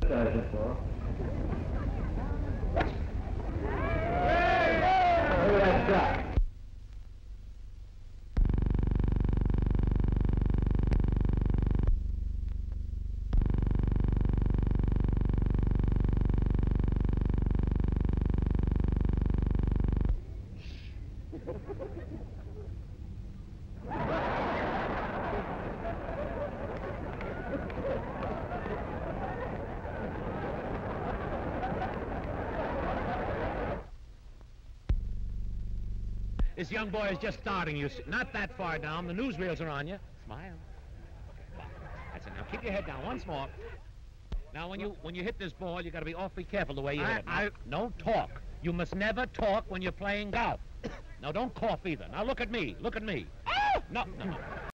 This young boy is just starting. You not that far down. The newsreels are on you. Smile. That's it. Now keep your head down once more. Now when you hit this ball, you got to be awfully careful the way you hit it. Don't talk. You must never talk when you're playing golf. Now don't cough either. Now look at me. Look at me. No.